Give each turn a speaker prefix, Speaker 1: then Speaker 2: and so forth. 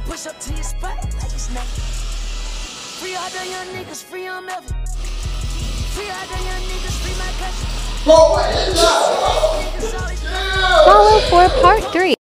Speaker 1: push up to your spot like it's nothing. Free all the young niggas, free on Melvin. Free all the young niggas, free my cousin.
Speaker 2: Bro, what is that?
Speaker 1: Niggas always
Speaker 3: Follow for part 3.